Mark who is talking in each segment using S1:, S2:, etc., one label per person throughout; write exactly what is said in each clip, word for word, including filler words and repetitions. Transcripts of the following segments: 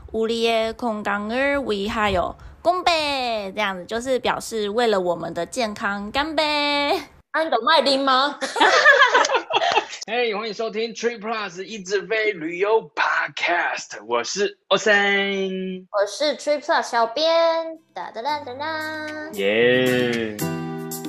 S1: 우리의 건강을 위하여干杯，这样子就是表示为了我们的健康干杯。
S2: 啊，你懂麦丁吗？
S3: 嘿，欢迎收听 Trip Plus 一直飞旅游 Podcast， 我是 Osen，
S2: 我是 Trip Plus 小编，哒哒哒哒哒，
S3: 耶、yeah 。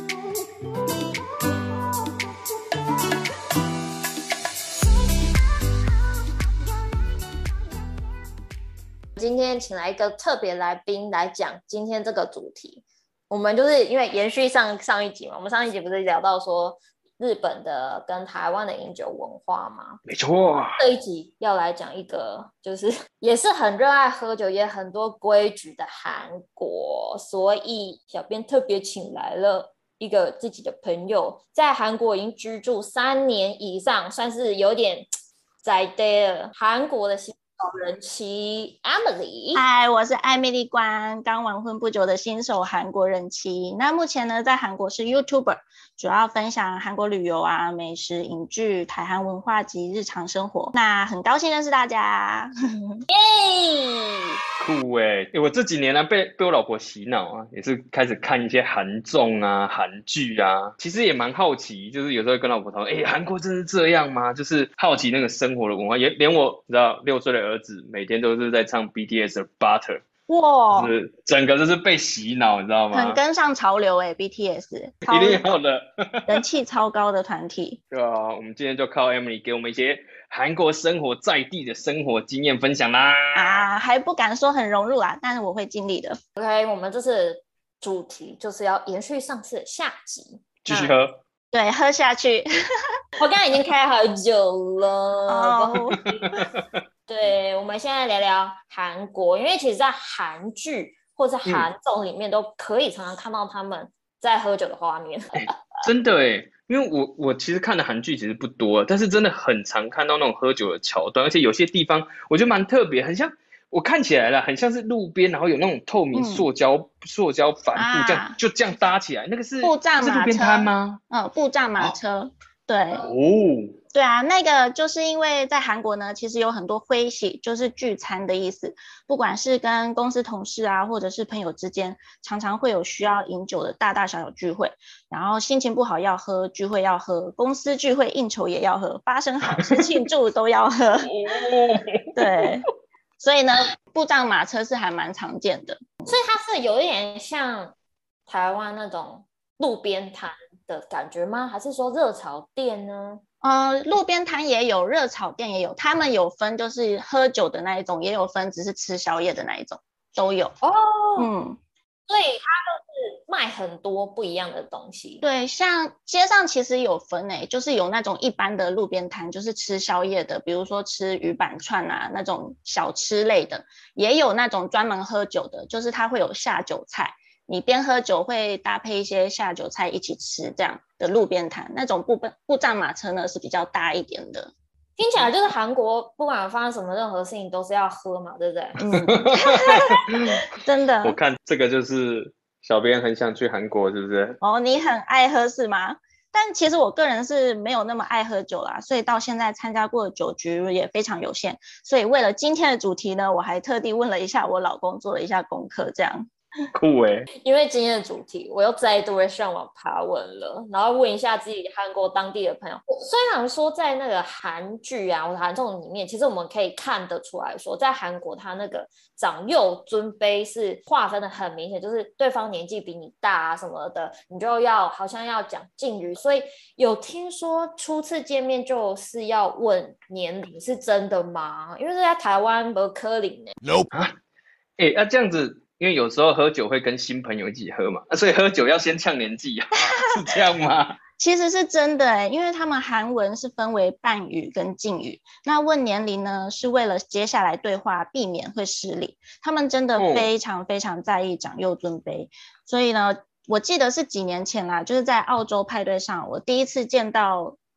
S2: 今天请来一个特别来宾来讲今天这个主题。我们就是因为延续上上一集嘛，我们上一集不是聊到说日本的跟台湾的饮酒文化吗？
S3: 没错，
S2: 这一集要来讲一个就是也是很热爱喝酒也很多规矩的韩国，所以小编特别请来了一个自己的朋友，在韩国已经居住三年以上，算是有点在地了，韩国的新手人妻 Emily。
S1: 嗨，我是艾米丽关，刚完婚不久的新手韩国人妻。那目前呢在韩国是 YouTuber， 主要分享韩国旅游啊、美食、影剧、台韩文化及日常生活。那很高兴认识大家。
S2: 耶！
S3: 酷欸、欸我这几年呢、啊、被被我老婆洗脑啊，也是开始看一些韩综啊、韩剧啊，其实也蛮好奇，就是有时候会跟老婆讨论，哎、欸，韩国真是这样吗？就是好奇那个生活的文化，也连我你知道六岁的儿子每天都是在唱 B T S 的 Butter。
S1: 哇，
S3: 就是整个就是被洗脑，你知道吗？
S1: 很跟上潮流哎、欸、，B T S
S3: 一定要的，
S1: 人气超高的团体。
S3: 对啊，我们今天就靠 Emily 给我们一些韩国生活在地的生活经验分享啦。
S1: 啊，还不敢说很融入啦，但是我会尽力的。
S2: OK， 我们这次主题就是要延续上次的下集，
S3: 继续喝。
S1: 对，喝下去。
S2: 我刚刚已经开好久了。
S1: 哦。
S2: 对，我们现在聊聊韩国，因为其实在韩剧或者韩综里面都可以常常看到他们在喝酒的画面。
S3: 欸、真的耶，因为我我其实看的韩剧其实不多，但是真的很常看到那种喝酒的桥段，而且有些地方我觉得蛮特别，很像我看起来啦，很像是路边，然后有那种透明塑胶、嗯、塑胶帆布这样、啊、就这样搭起来，那个是
S1: 布障马车，
S3: 是路边摊吗？
S1: 嗯，布障马车，哦、对。
S3: 哦。
S1: 对啊，那个就是因为在韩国呢，其实有很多会喜，就是聚餐的意思，不管是跟公司同事啊，或者是朋友之间，常常会有需要饮酒的大大小小聚会，然后心情不好要喝，聚会要喝，公司聚会应酬也要喝，发生好事庆祝都要喝。对，所以呢，布障马车是还蛮常见的，
S2: 所以它是有一点像台湾那种路边摊的感觉吗？还是说热炒店呢？
S1: 呃，路边摊也有，热炒店也有，他们有分就是喝酒的那一种，也有分只是吃宵夜的那一种，都有。
S2: 哦，
S1: 嗯，
S2: 所以它就是卖很多不一样的东西。
S1: 对，像街上其实有分诶，就是有那种一般的路边摊，就是吃宵夜的，比如说吃鱼板串啊那种小吃类的，也有那种专门喝酒的，就是它会有下酒菜。你边喝酒会搭配一些下酒菜一起吃，这样的路边摊，那种布布障马车呢是比较大一点的。
S2: 听起来就是韩国不管发生什么任何事情都是要喝嘛，对不对？
S1: 嗯，真的。
S3: 我看这个就是小编很想去韩国，是不是？
S1: 哦，你很爱喝是吗？但其实我个人是没有那么爱喝酒啦，所以到现在参加过的酒局也非常有限。所以为了今天的主题呢，我还特地问了一下我老公，做了一下功课，这样。
S3: 酷欸，
S2: 因为今天的主题我又再度的上网爬文了，然后问一下自己韩国当地的朋友。虽然说在那个韩剧啊或者韩综里面，其实我们可以看得出来说，在韩国他那个长幼尊卑是划分的很明显，就是对方年纪比你大啊什么的，你就要好像要讲敬语。所以有听说初次见面就是要问年龄，是真的吗？因为在台湾不可能呢。
S3: Nope 啊，哎、欸，那、啊、这样子。因为有时候喝酒会跟新朋友一起喝嘛，啊、所以喝酒要先呛年纪啊，是这样吗？
S1: 其实是真的欸，因为他们韩文是分为半语跟敬语，那问年龄呢是为了接下来对话避免会失礼，他们真的非常非常在意长幼尊卑、哦、所以呢我记得是几年前啦，就是在澳洲派对上我第一次见到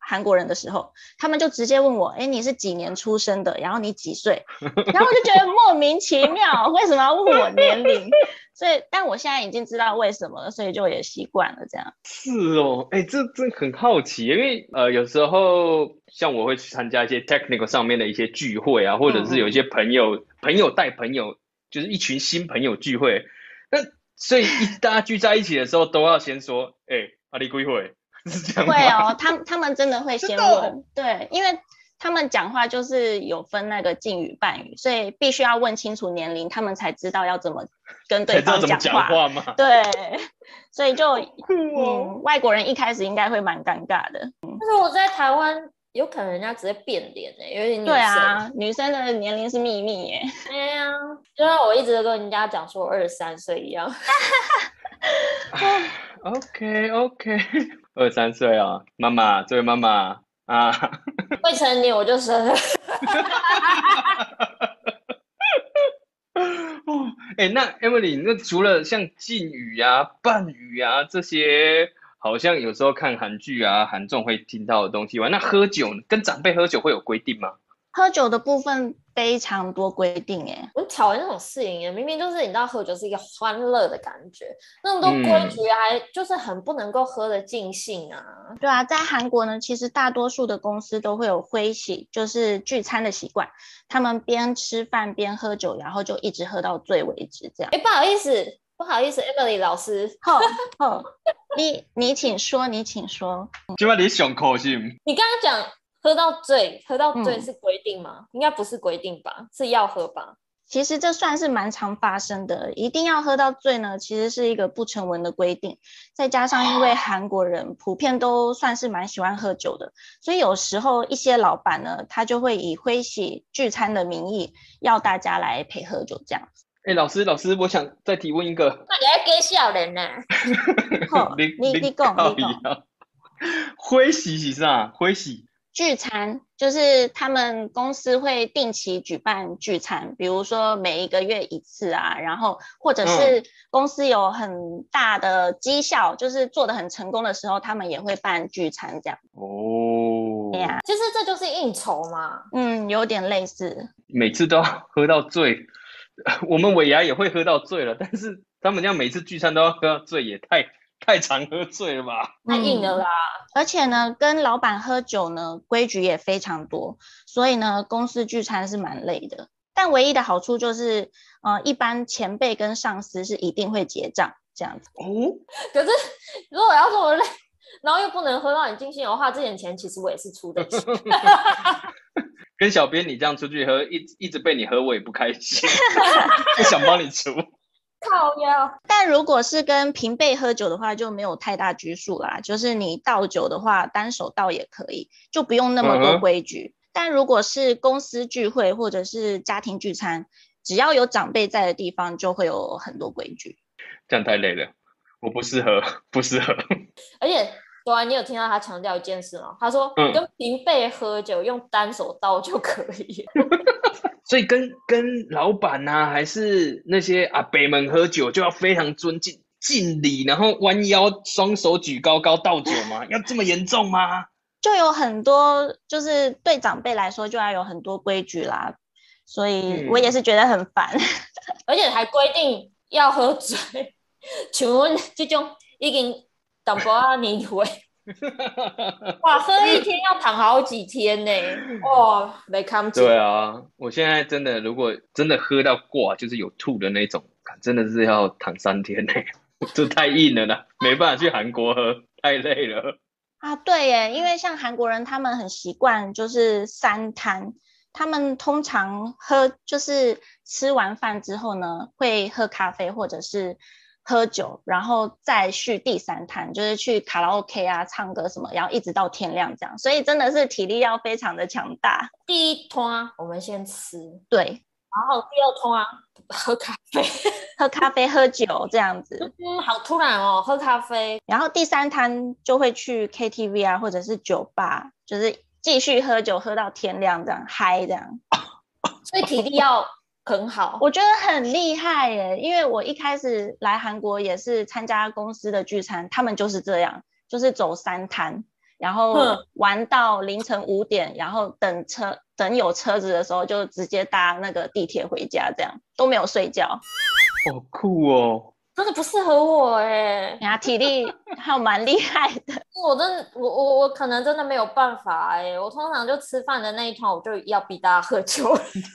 S1: 韩国人的时候，他们就直接问我，哎，你是几年出生的？然后你几岁？然后我就觉得莫名其妙，为什么要问我年龄？所以，但我现在已经知道为什么了，所以就也习惯了这样。
S3: 是哦，哎，这真很好奇，因为呃，有时候像我会去参加一些 technical 上面的一些聚会啊，或者是有一些朋友、嗯、朋友带朋友，就是一群新朋友聚会，那所以一大家聚在一起的时候，都要先说，哎，阿里归会。是这样吗？
S1: 会哦，他他们真的会先问，对，因为他们讲话就是有分那个敬语半语，所以必须要问清楚年龄，他们才知道要怎么跟对方讲话。
S3: 讲话吗？
S1: 对，所以就、嗯、外国人一开始应该会蛮尴尬的。
S2: 但是我在台湾，有可能人家直接变脸哎、欸，有点女生。
S1: 对啊，女生的年龄是秘密耶。
S2: 对啊，就像我一直跟人家讲说二十三岁一样。
S3: OK OK， 二十三岁啊，妈妈，这位妈妈啊，
S2: 未成年我就生了。
S3: 哦，哎，那 Emily， 那除了像敬语啊、半语啊这些，好像有时候看韩剧啊、韩综会听到的东西外，那喝酒跟长辈喝酒会有规定吗？
S1: 喝酒的部分非常多规定耶，
S2: 我讨厌那种事情耶，明明就是你知道喝酒是一个欢乐的感觉，那么多规矩还就是很不能够喝得尽兴啊。
S1: 嗯、对啊，在韩国呢，其实大多数的公司都会有挥喜，就是聚餐的习惯，他们边吃饭边喝酒，然后就一直喝到醉为止这样。
S2: 哎，不好意思不好意思 Emily 老师，
S1: 好好，你你请说你请说。
S3: 今晚你上口是不？
S2: 你刚刚讲喝到醉，喝到醉是规定吗？嗯、应该不是规定吧，是要喝吧？
S1: 其实这算是蛮常发生的，一定要喝到醉呢，其实是一个不成文的规定。再加上因为韩国人普遍都算是蛮喜欢喝酒的，所以有时候一些老板呢，他就会以挥喜聚餐的名义，要大家来陪喝酒这样子。
S3: 哎、欸，老师，老师，我想再提问一个。
S2: 那你要给笑人呢？
S1: 你你讲你讲。
S3: 挥喜是啥？挥喜
S1: 聚餐就是他们公司会定期举办聚餐，比如说每一个月一次啊，然后或者是公司有很大的绩效，嗯、就是做得很成功的时候，他们也会办聚餐这样。
S3: 哦，
S1: 对呀，
S2: 其实这就是应酬嘛。
S1: 嗯，有点类似。
S3: 每次都要喝到醉，我们尾牙也会喝到醉了，但是他们这样每次聚餐都要喝到醉，也太太常喝醉了吧？
S2: 太硬了啦。
S1: 嗯而且呢，跟老板喝酒呢，规矩也非常多，所以呢，公司聚餐是蛮累的。但唯一的好处就是，呃，一般前辈跟上司是一定会结账这样子。
S3: 哦，
S2: 可是如果要这么累，然后又不能喝到你尽兴的话，这点钱其实我也是出得起。
S3: 跟小编你这样出去喝，一一直被你喝，我也不开心，不想帮你出。
S2: 靠腰。
S1: 但如果是跟平辈喝酒的话，就没有太大拘束啦。就是你倒酒的话，单手倒也可以，就不用那么多规矩。嗯、但如果是公司聚会或者是家庭聚餐，只要有长辈在的地方，就会有很多规矩。
S3: 这样太累了，我不适合，不适合。
S2: 而且，对啊，你有听到他强调一件事吗？他说，嗯、跟平辈喝酒用单手倒就可以。
S3: 所以跟跟老板啊，还是那些阿伯们喝酒，就要非常尊敬、敬礼，然后弯腰，双手举高高倒酒吗？要这么严重吗？
S1: 就有很多，就是对长辈来说，就要有很多规矩啦。所以我也是觉得很烦，嗯、
S2: 而且还规定要喝醉。请问这种已经淡薄仔年岁。哇，喝一天要躺好几天呢！哇，没看见。
S3: 对啊，我现在真的，如果真的喝到挂，就是有吐的那种，真的是要躺三天呢，这太硬了啦，没办法去韩国喝，太累了。
S1: 啊，对耶，因为像韩国人他们很习惯就是三摊，他们通常喝就是吃完饭之后呢，会喝咖啡或者是喝酒，然后再续第三摊，就是去卡拉 OK 啊唱歌什么，然后一直到天亮这样，所以真的是体力要非常的强大。
S2: 第一摊我们先吃，
S1: 对，
S2: 然后第二摊喝咖啡
S1: 喝咖啡喝酒这样子。
S2: 嗯，好突然哦，喝咖啡。
S1: 然后第三摊就会去 K T V 啊或者是酒吧，就是继续喝酒喝到天亮这样嗨这样。
S2: 所以体力要很好，
S1: 我觉得很厉害耶，因为我一开始来韩国也是参加公司的聚餐，他们就是这样，就是走三摊， 然后玩到凌晨五点，然后等车等有车子的时候就直接搭那个地铁回家，这样都没有睡觉。
S3: 好酷哦！
S2: 真的不适合我哎，
S1: 呀，体力还有蛮厉害的。
S2: 我真的，我我我可能真的没有办法哎，我通常就吃饭的那一团，我就要逼大家喝酒。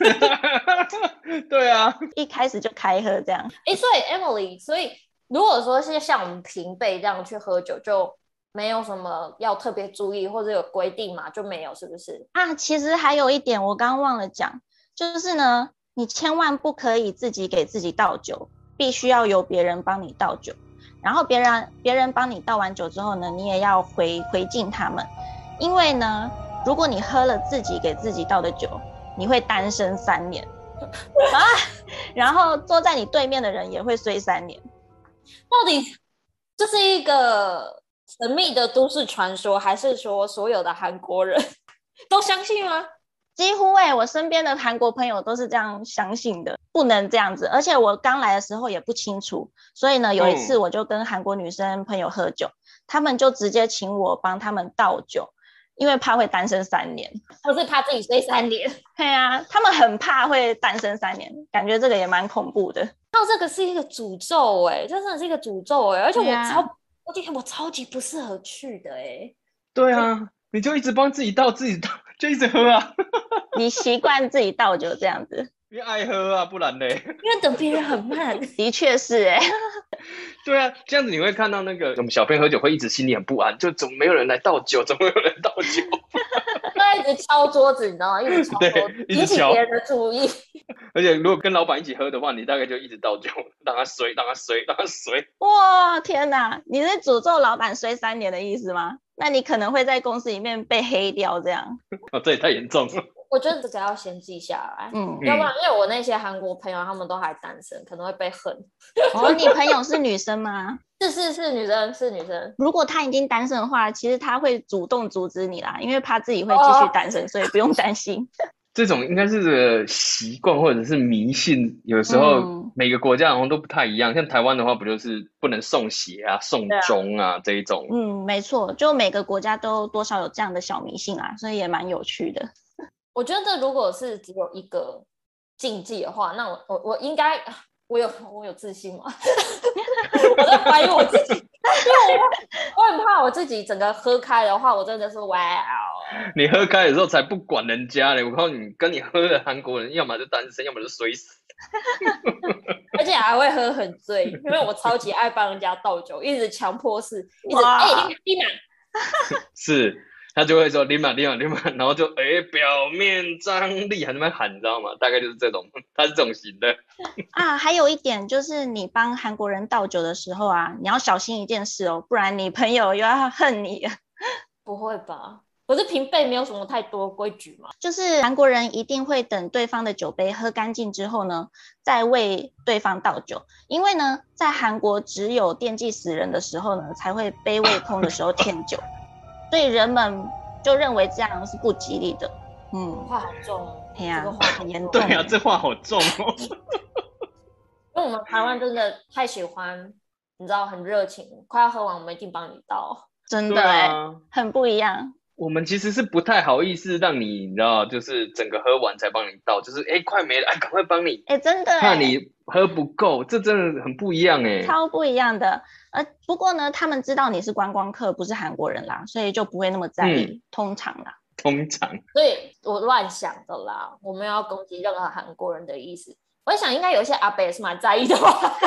S3: 对啊，
S1: 一开始就开喝这样。
S2: 哎，所以 Emily， 所以如果说是像我们平辈这样去喝酒，就没有什么要特别注意或者有规定嘛？就没有是不是？
S1: 啊，其实还有一点我刚刚忘了讲，就是呢，你千万不可以自己给自己倒酒，必须要由别人帮你倒酒。然后别人别人帮你倒完酒之后呢，你也要回回敬他们，因为呢，如果你喝了自己给自己倒的酒，你会单身三年啊，然后坐在你对面的人也会衰三年。
S2: 到底这是一个神秘的都市传说，还是说所有的韩国人都相信吗？
S1: 几乎哎、欸，我身边的韩国朋友都是这样相信的，不能这样子。而且我刚来的时候也不清楚，所以呢，有一次我就跟韩国女生朋友喝酒，他们就直接请我帮他们倒酒，因为怕会单身三年，
S2: 或是怕自己睡三年。
S1: 对啊，他们很怕会单身三年，感觉这个也蛮恐怖的。
S2: 到这个是一个诅咒哎、欸，这真的是一个诅咒哎、欸，而且我超，
S1: 啊、
S2: 我觉得我超级不适合去的哎、欸。
S3: 对啊，你就一直帮自己倒，自己倒，就一直喝啊。
S1: 你习惯自己倒酒这样子，
S3: 因为爱喝啊，不然嘞。
S2: 因为等别人很慢。
S1: 的确是哎、欸。
S3: 对啊，这样子你会看到那个我们小编喝酒会一直心里很不安，就怎么没有人来倒酒，怎么没有人倒酒？
S2: 他一直敲桌子，你知道吗？一直敲桌子，引起别人的注意。
S3: 而且如果跟老板一起喝的话，你大概就一直倒酒，让他衰，让他衰，让他衰。
S1: 哇，天哪！你是诅咒老板衰三年的意思吗？那你可能会在公司里面被黑掉，这样。
S3: 哦，这也太严重了。
S2: 我觉得这个要先记下来，嗯，要不然因为我那些韩国朋友他们都还单身，可能会被恨。
S1: 哦，你朋友是女生吗？
S2: 是是是女生，是女生。
S1: 如果她已经单身的话，其实她会主动阻止你啦，因为怕自己会继续单身，哦、所以不用担心。
S3: 这种应该是个习惯或者是迷信，有时候每个国家好像都不太一样。嗯、像台湾的话，不就是不能送鞋啊、送钟啊这一种？
S1: 嗯，没错，就每个国家都多少有这样的小迷信啊，所以也蛮有趣的。
S2: 我觉得如果是只有一个禁忌的话，那我我我应该我有我有自信吗？我在怀疑我自己，因为我我很怕我自己整个喝开的话，我真的是哇哦！
S3: 你喝开的时候才不管人家嘞！我告诉你，跟你喝的韩国人，要么就单身，要么就衰死。
S2: 而且还会喝很醉，因为我超级爱帮人家倒酒，一直强迫式，一直哎立马
S3: 是。他就会说立马立马立马，然后就哎、欸、表面张力还在那边喊，你知道吗？大概就是这种，他是这种型的
S1: 啊。还有一点就是你帮韩国人倒酒的时候啊，你要小心一件事哦，不然你朋友又要恨你了。
S2: 不会吧？可是平辈没有什么太多规矩嘛。
S1: 就是韩国人一定会等对方的酒杯喝干净之后呢，再为对方倒酒，因为呢，在韩国只有惦记死人的时候呢，才会杯未空的时候添酒。所以人们就认为这样是不吉利的。嗯，
S2: 话好重哦。
S1: 哎呀，
S2: 这个话
S1: 很严重。
S3: 对呀、啊，这话好重哦。
S2: 因为我们台湾真的太喜欢，你知道，很热情，快要喝完我们一定帮你倒。
S1: 真的哎、啊，很不一样。
S3: 我们其实是不太好意思让你，你知道，就是整个喝完才帮你倒，就是哎快没了，哎赶快帮你。
S1: 哎，真的哎，
S3: 怕你喝不够，这真的很不一样哎，
S1: 超不一样的。呃，不过呢，他们知道你是观光客，不是韩国人啦，所以就不会那么在意。嗯、通常啦，
S3: 通常。
S2: 所以我乱想的啦，我没有要攻击任何韩国人的意思。我想应该有一些阿伯也是蛮在意的吧。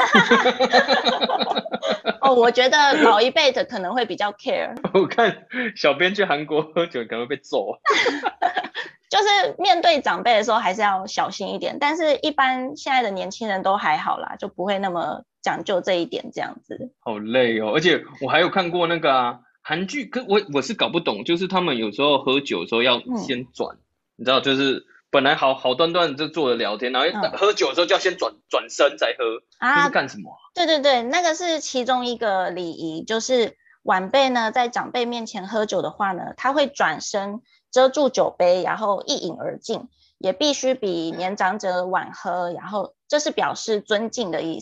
S1: 哦，我觉得老一辈的可能会比较 care。
S3: 我看小编去韩国喝酒可能会被揍。
S1: 就是面对长辈的时候还是要小心一点，但是一般现在的年轻人都还好啦，就不会那么讲究这一点这样子。
S3: 好累哦，而且我还有看过那个啊韩剧，可我我是搞不懂，就是他们有时候喝酒的时候要先转，嗯、你知道，就是本来好好端端就坐着聊天，然后喝酒的时候就要先转转身再喝，啊、这是干什么、啊？
S1: 对对对，那个是其中一个礼仪，就是晚辈呢在长辈面前喝酒的话呢，他会转身遮住酒杯，然后一饮而尽，也必须比年长者晚喝，然后这是表示尊敬的意思。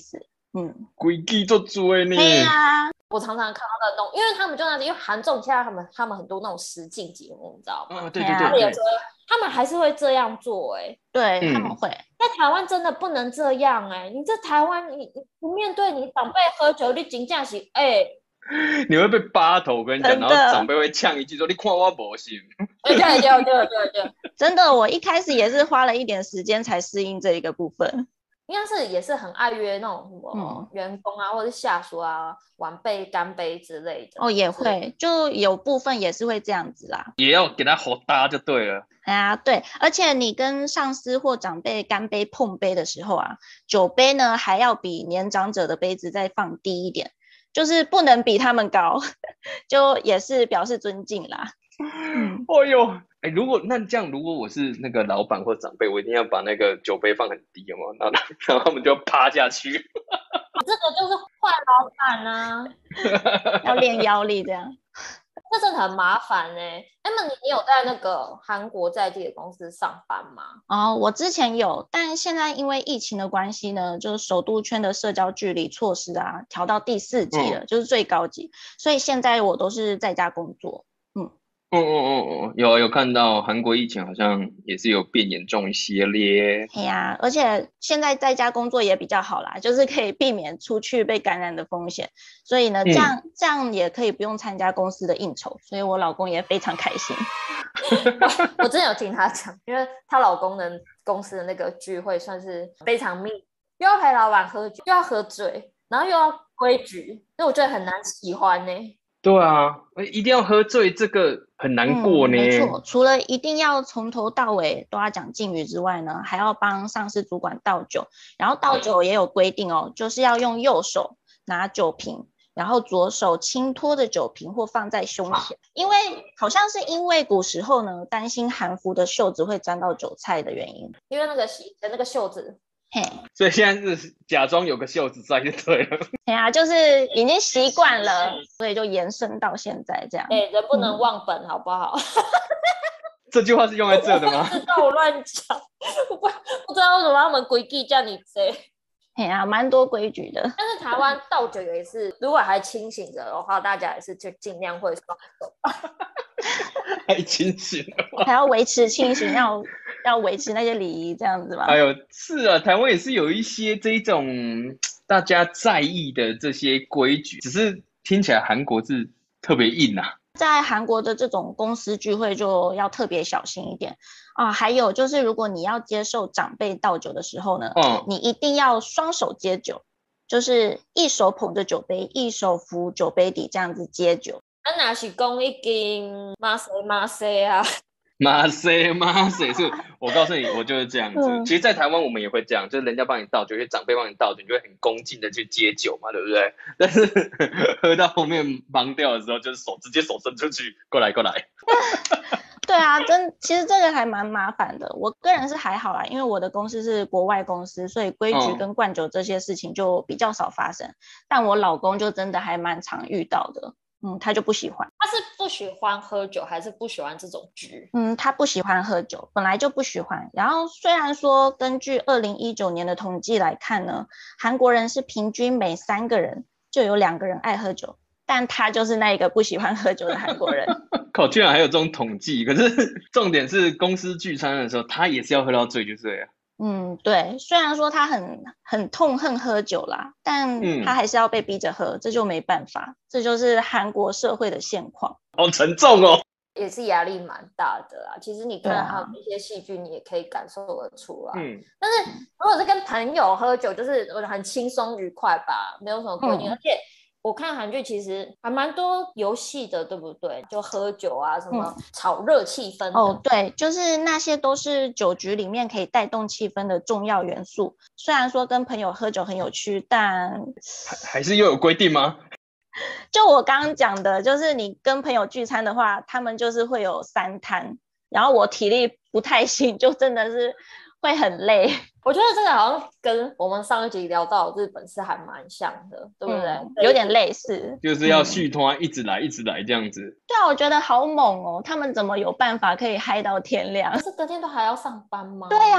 S1: 嗯，
S3: 规矩做多呢。
S1: 对啊，
S2: 我常常看到那种，因为他们就那因为韩综现在他们他们很多那种实境节目，你知道吗？
S3: 啊，对对
S1: 啊
S3: 对对，
S2: 他们有时候他们还是会这样做、欸，哎，
S1: 对、
S3: 嗯
S1: 他们会。
S2: 在台湾真的不能这样、欸，哎，你在台湾你你不面对你长辈喝酒，你真正是哎。欸
S3: 你会被扒头，我跟你讲，
S1: 真的
S3: 然后长辈会呛一句说：“你看我没心。
S2: 对对对对对对，
S1: 真的，我一开始也是花了一点时间才适应这一个部分。
S2: 应该是也是很爱约那种什么
S1: 嗯
S2: 员工啊，或者下属啊，晚辈干杯之类的。
S1: 哦，也会，就有部分也是会这样子啦。”
S3: 也要给他好搭就对了。
S1: 哎呀，对，而且你跟上司或长辈干杯碰杯的时候啊，酒杯呢还要比年长者的杯子再放低一点，就是不能比他们高，就也是表示尊敬啦。嗯，
S3: 哦呦，哎，如果那这样，如果我是那个老板或长辈，我一定要把那个酒杯放很低，有没有？然后然后他们就趴下去。
S2: 这个就是坏老板啊，
S1: 要练腰力这样。
S2: 这真的很麻烦哎、欸。Emma， 你有在那个韩国在地的公司上班吗？
S1: 哦，我之前有，但现在因为疫情的关系呢，就是首都圈的社交距离措施啊，调到第四级了，嗯、就是最高级，所以现在我都是在家工作。嗯。
S3: 嗯嗯嗯嗯，有有看到韩国疫情好像也是有变严重一些咧。
S1: 哎呀，而且现在在家工作也比较好啦，就是可以避免出去被感染的风险，所以呢，这样、嗯、这样也可以不用参加公司的应酬，所以我老公也非常开心。
S2: 我真的有听他讲，因为她老公的公司的那个聚会算是非常密，又要陪老板喝酒，又要喝醉，然后又要规矩，所以我觉得很难喜欢呢、欸。
S3: 对啊，一定要喝醉，这个很难过呢、嗯。
S1: 没错，除了一定要从头到尾都要讲敬语之外呢，还要帮上司主管倒酒，然后倒酒也有规定哦，就是要用右手拿酒瓶，然后左手轻托着酒瓶或放在胸前，因为好像是因为古时候呢，担心韩服的袖子会沾到酒菜的原因，
S2: 因为那个以前那个袖子。
S1: 嘿，
S3: 所以现在是假装有个袖子在就对了。
S1: 对啊，就是已经习惯了，所以就延伸到现在这样。
S2: 哎、欸，人不能忘本，嗯、好不好？
S3: 这句话是用在这的吗？
S2: 不知道我乱讲，我不不知道为什么他们规矩叫你这。
S1: 哎呀，蛮多规矩的。
S2: 但是台湾倒酒也是，如果还清醒着的话，大家也是就尽量会双手。
S3: 还清醒了，
S1: 还要维持清醒，要要维持那些礼仪，这样子吗？
S3: 哎呦，是啊，台湾也是有一些这种大家在意的这些规矩，只是听起来韩国是特别硬啊。
S1: 在韩国的这种公司聚会就要特别小心一点啊。还有就是，如果你要接受长辈倒酒的时候呢，嗯、你一定要双手接酒，就是一手捧着酒杯，一手扶酒杯底这样子接酒。
S2: 那哪是讲已经马塞马塞啊？
S3: 马塞马塞是，我告诉你，我就是这样子。嗯、其实，在台湾我们也会这样，就是人家帮你倒酒，有些长辈帮你倒酒，你就会很恭敬的去接酒嘛，对不对？但是喝到后面忙掉的时候，就是手直接手伸出去，过来过来。
S1: 对啊，真其实这个还蛮麻烦的。我个人是还好啦，因为我的公司是国外公司，所以规矩跟灌酒这些事情就比较少发生。嗯、但我老公就真的还蛮常遇到的。嗯，他就不喜欢。
S2: 他是不喜欢喝酒，还是不喜欢这种局？
S1: 嗯，他不喜欢喝酒，本来就不喜欢。然后虽然说根据二零一九年的统计来看呢，韩国人是平均每三个人就有两个人爱喝酒，但他就是那个不喜欢喝酒的韩国人。
S3: 靠，居然还有这种统计！可是重点是公司聚餐的时候，他也是要喝到醉就对了。
S1: 嗯，对，虽然说他很很痛恨喝酒啦，但他还是要被逼着喝，嗯、这就没办法，这就是韩国社会的现况。
S3: 好沉重哦，
S2: 也是压力蛮大的啦。其实你看他们一些戏剧，你也可以感受得出来。嗯，但是如果是跟朋友喝酒，就是我很轻松愉快吧，没有什么规定，嗯、而且。我看韩剧其实还蛮多游戏的，对不对？就喝酒啊，什么炒热气氛的、嗯。哦，
S1: 对，就是那些都是酒局里面可以带动气氛的重要元素。虽然说跟朋友喝酒很有趣，但
S3: 还还是又有规定吗？
S1: 就我刚刚讲的，就是你跟朋友聚餐的话，他们就是会有三摊，然后我体力不太行，就真的是会很累。
S2: 我觉得这个好像跟我们上一集聊到日本是还蛮像的，对不对？嗯、
S1: 有点类似，
S3: 就是要续团、嗯、一直来一直来这样子。
S1: 对啊，我觉得好猛哦，他们怎么有办法可以嗨到天亮？
S2: 可是隔天都还要上班吗？
S1: 对啊，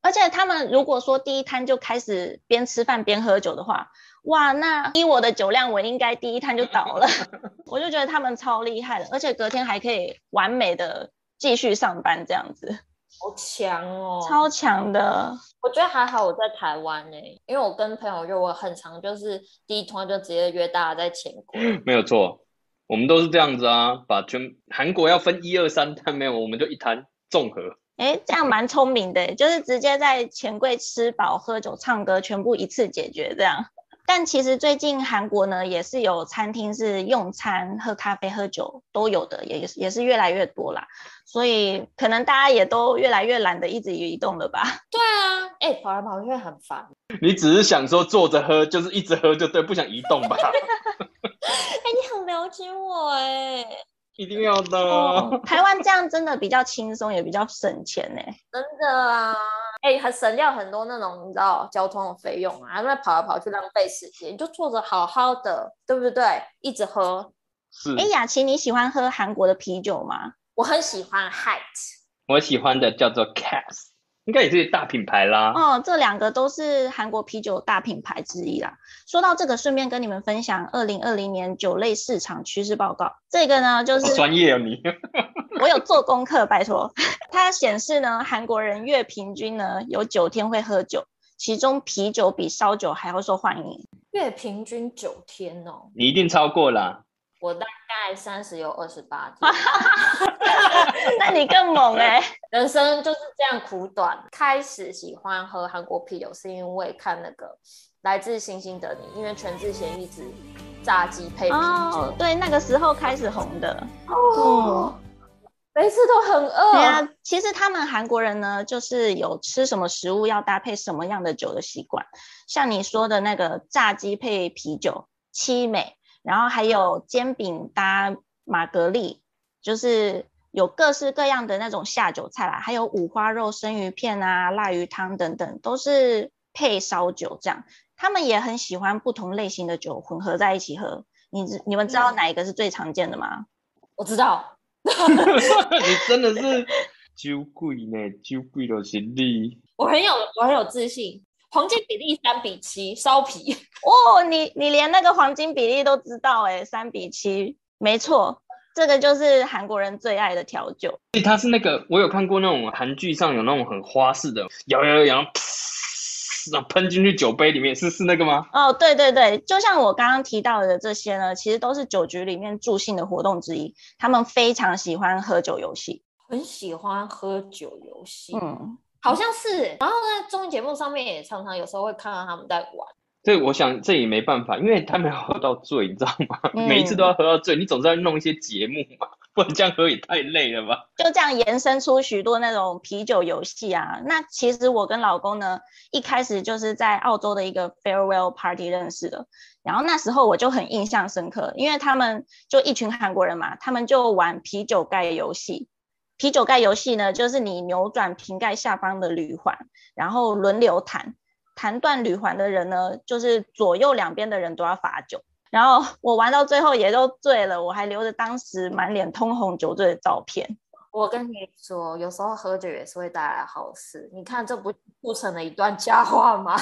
S1: 而且他们如果说第一摊就开始边吃饭边喝酒的话，哇，那依我的酒量，我应该第一摊就倒了。我就觉得他们超厉害的，而且隔天还可以完美的继续上班，这样子。
S2: 好强哦，
S1: 超强的。
S2: 我觉得还好我在台湾呢、欸，因为我跟朋友约，我很常就是第一通就直接约大家在钱柜。
S3: 没有错，我们都是这样子啊，把全韩国要分一二三摊，没有我们就一摊综合。
S1: 哎，这样蛮聪明的，就是直接在钱柜吃饱喝酒唱歌全部一次解决这样。但其实最近韩国呢也是有餐厅是用餐喝咖啡喝酒都有的，也也是越来越多啦，所以可能大家也都越来越懒得一直移动了吧。
S2: 对啊，哎、欸，跑来跑去很烦。
S3: 你只是想说坐着喝就是一直喝就对，不想移动吧。
S2: 哎、欸，你很了解我哎。
S3: 一定要的、
S1: 哦、台湾这样真的比较轻松也比较省钱耶。
S2: 真的啊，哎、欸，很省掉很多那种你知道交通的费用啊，那跑来跑去浪费时间，你就坐着好好的，对不对？一直喝。
S3: 是。
S1: 哎，雅琪，你喜欢喝韩国的啤酒吗？
S2: 我很喜欢 Hite，
S3: 我喜欢的叫做 Cass， 应该也是大品牌啦。
S1: 哦，这两个都是韩国啤酒大品牌之一啦。说到这个，顺便跟你们分享二零二零年酒类市场趋势报告。这个呢，就是
S3: 专业哦你。
S1: 我有做功课，拜托。它显示呢，韩国人月平均呢有九天会喝酒，其中啤酒比烧酒还要受欢迎。
S2: 月平均九天哦，
S3: 你一定超过啦。
S2: 我大概三十有二十八天。
S1: 那你更猛哎、欸！
S2: 人生就是这样苦短。开始喜欢喝韩国啤酒是因为看那个来自星星的你，因为全智贤一直炸鸡配啤酒、
S1: 哦、对，那个时候开始红的。
S2: 哦、嗯，每次都很饿。
S1: 对啊，其实他们韩国人呢，就是有吃什么食物要搭配什么样的酒的习惯，像你说的那个炸鸡配啤酒、七美，然后还有煎饼搭玛格丽，就是有各式各样的那种下酒菜啦，还有五花肉、生鱼片啊、腊鱼汤等等，都是配烧酒这样。他们也很喜欢不同类型的酒混合在一起喝。你你们知道哪一个是最常见的吗？
S2: 我知道。
S3: 你真的是酒鬼呢，酒鬼就是你。
S2: 我很有我很有自信。黄金比例三比七，烧啤。
S1: 哦，你你连那个黄金比例都知道哎，三比七，没错，这个就是韩国人最爱的调酒。
S3: 它是那个，我有看过那种韩剧上有那种很花式的，摇摇摇，然后喷进去酒杯里面，是是那个吗？
S1: 哦，对对对，就像我刚刚提到的这些呢，其实都是酒局里面助兴的活动之一。他们非常喜欢喝酒游戏，
S2: 很喜欢喝酒游戏。
S1: 嗯。
S2: 好像是，然后在综艺节目上面也常常有时候会看到他们在玩。
S3: 这我想这也没办法，因为他们要喝到醉，你知道吗？嗯、每一次都要喝到醉，你总是要弄一些节目嘛，不然这样喝也太累了吧？
S1: 就这样延伸出许多那种啤酒游戏啊。那其实我跟老公呢，一开始就是在澳洲的一个 farewell party 认识的，然后那时候我就很印象深刻，因为他们就一群韩国人嘛，他们就玩啤酒盖游戏。啤酒盖游戏呢，就是你扭转瓶盖下方的铝环，然后轮流弹，弹断铝环的人呢，就是左右两边的人都要罚酒。然后我玩到最后也都醉了，我还留着当时满脸通红酒醉的照片。
S2: 我跟你说，有时候喝酒也是会带来好事。你看，这不促成了一段佳话吗？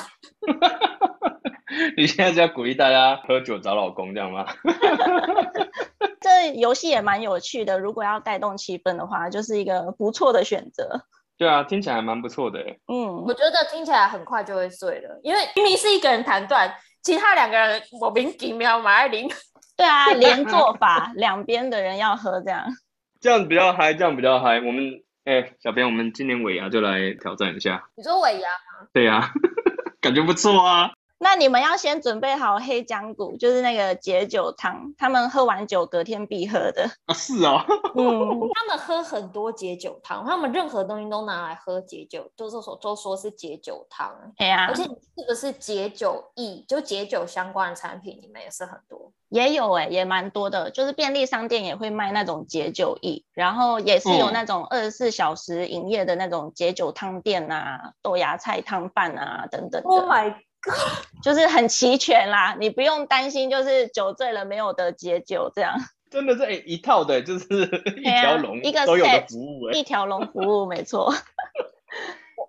S3: 你现在是要鼓励大家喝酒找老公这样吗？
S1: 这游戏也蛮有趣的，如果要带动气氛的话，就是一个不错的选择。
S3: 对啊，听起来还蛮不错的。
S1: 嗯，
S2: 我觉得听起来很快就会醉了，因为明明是一个人弹断，其他两个人莫名其妙马爱玲。
S1: 对啊，连做法两边的人要喝这样。
S3: 这样比较嗨，这样比较嗨。我们哎、欸，小编，我们今年尾牙就来挑战一下。
S2: 你说尾牙吗？
S3: 对啊，感觉不错啊。
S1: 那你们要先准备好黑姜骨，就是那个解酒汤，他们喝完酒隔天必喝的。
S3: 啊，是哦。
S1: 嗯，
S2: 他们喝很多解酒汤，他们任何东西都拿来喝解酒，就是说都说是解酒汤。
S1: 对啊，
S2: 而且是不是解酒液，就解酒相关的产品，你们也是很多。
S1: 也有哎、欸，也蛮多的，就是便利商店也会卖那种解酒液，然后也是有那种二十四小时营业的那种解酒汤店啊、豆芽菜汤饭啊等等的。
S2: Oh my god！
S1: 就是很齐全啦，你不用担心就是酒醉了没有得解酒这样。
S3: 真的是、欸、一套的，就是一条龙、
S1: 啊、一个
S3: 都有的服务、欸、
S1: 一条龙服务没错。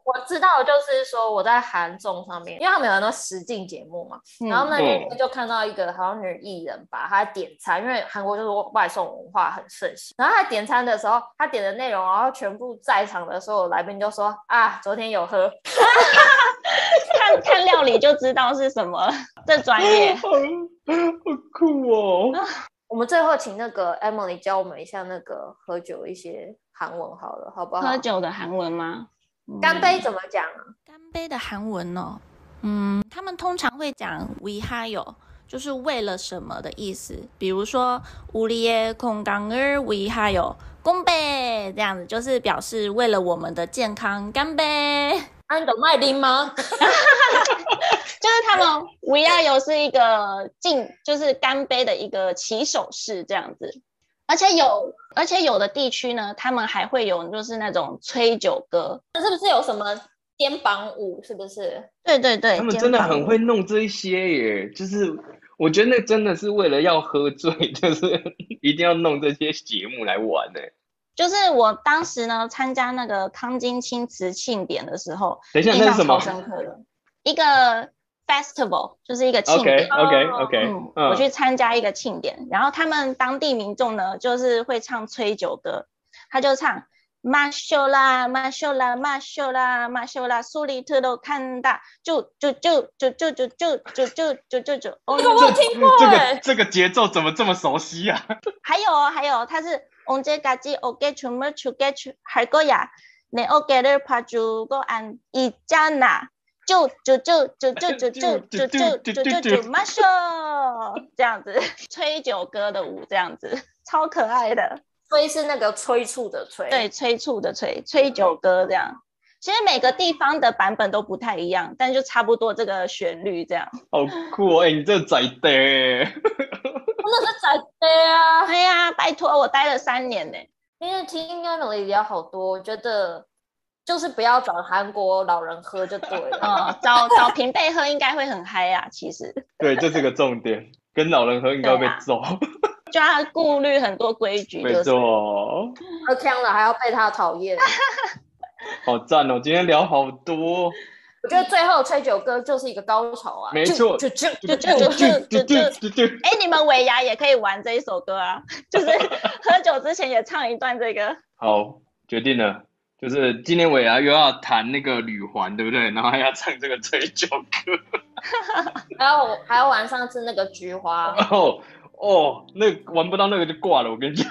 S2: 我知道的就是说我在韩综上面，因为他们有很多实境节目嘛，
S1: 嗯
S2: 然后那天就看到一个好像女艺人吧，她点餐，因为韩国就是外送文化很盛行，然后她点餐的时候，她点的内容，然后全部在场的所有来宾就说啊，昨天有喝，
S1: 看看料理就知道是什么，这专业。
S3: 好酷哦！
S2: 我们最后请那个 Emily 教我们一下那个喝酒一些韩文好了，好不好？
S1: 喝酒的韩文吗？
S2: 干杯怎么讲啊？
S1: 干杯的韩文哦，嗯，他们通常会讲위하여，就是为了什么的意思。比如说우리의 건강을 위하여干杯，这样子就是表示为了我们的健康干杯。
S2: 啊，你懂麦丁吗？
S1: 就是他们위하여是一个敬，就是干杯的一个起手式这样子。而且有，而且有的地区呢，他们还会有就是那种吹酒歌，
S2: 是不是有什么肩膀舞？是不是？
S1: 对对对，
S3: 他们真的很会弄这一些耶，就是我觉得那真的是为了要喝醉，就是一定要弄这些节目来玩呢。
S1: 就是我当时呢参加那个康金青瓷庆典的时候，
S3: 等一下，那是什么？
S1: 印象超深刻的一个 festival， 就是一个庆典。
S3: OK OK OK，
S1: 嗯，嗯我去参加一个庆典，然后他们当地民众呢，就是会唱吹酒歌，他就唱马修啦马修啦马修啦马修啦，苏里特都看大，就就就就就就就就就就就就，
S2: 这个我听过
S3: 这个这个节奏怎么这么熟悉啊？
S1: 还有哦，还有他是。 언제까지 어깨 춤을 추게 할 거야? 내 어깨를 봐주고 안 있잖아. 就就就就就就就就就就就就马修这样子吹酒歌的舞，这样子超可爱的。
S2: 吹是那个催促的催，
S1: 对，催促的催，吹酒歌这样。其实每个地方的版本都不太一样，但就差不多这个旋律这样。
S3: 好酷哦！哎、欸，你这仔的。
S2: 真的是仔的啊！
S1: 哎呀，拜托，我待了三年呢。
S2: 因为听 Emily 聊好多，我觉得就是不要找韩国老人喝就对了。
S1: 嗯，找找平辈喝应该会很嗨啊，其实。
S3: 对，这是个重点，跟老人喝应该会被揍。啊、
S1: 就要顾虑很多规矩、就是。
S3: 没错。
S2: 喝呛了还要被他讨厌。
S3: 好赞哦！今天聊好多。
S2: 我觉得最后吹酒歌就是一个高潮啊！
S3: 没错，
S2: 就就
S1: 就就就就就就就，哎，你们尾牙也可以玩这一首歌啊，就是喝酒之前也唱一段这个。
S3: 好，决定了，就是今年尾牙又要弹那个吕环，对不对？然后还要唱这个吹酒歌，
S2: 还有还要玩上次那个菊花。
S3: 哦哦，那玩不到那个就挂了，我跟你讲。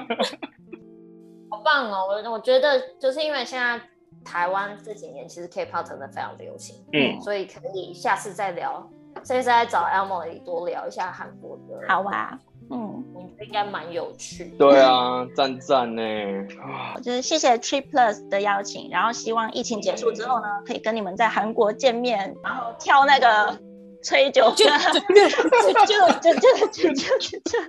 S2: 好棒哦！我我觉得就是因为现在。台湾这几年其实 K-pop 真的非常流行，嗯，所以可以下次再聊，下次再找 Emily 多聊一下韩国的。
S1: 好啊，嗯，
S2: 我觉得应该蛮有趣的。
S3: 对啊，赞赞呢！
S1: 就是谢谢 Trip Plus 的邀请，然后希望疫情结束之后呢，可以跟你们在韩国见面，然后跳那个吹酒歌，就就就就就就就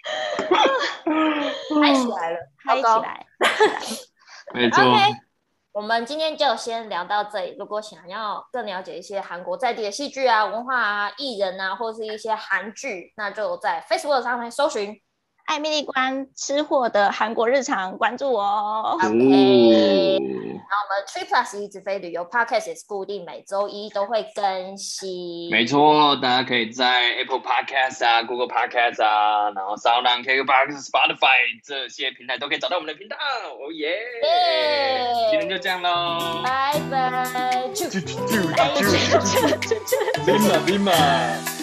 S2: 嗨起来了，
S1: 嗨起来，
S3: 没错。
S2: 我们今天就先聊到这里。如果想要更了解一些韩国在地的戏剧啊、文化啊、艺人啊，或是一些韩剧，那就在 Facebook 上面搜寻
S1: 艾米丽关吃货的韩国日常，关注我哦。
S2: OK，、嗯、然后我们 Trip Plus 一直飞旅游 Podcast 也是固定每周一都会更新。
S3: 没错，大家可以在 Apple Podcast 啊、Google Podcast 啊，然后 SoundOn、K K B O X、Spotify 这些平台都可以找到我们的频道。哦耶！今天就这样喽，
S2: 拜拜。
S3: 啾啾啾啾啾啾啾啾啾啾啾啾啾啾啾啾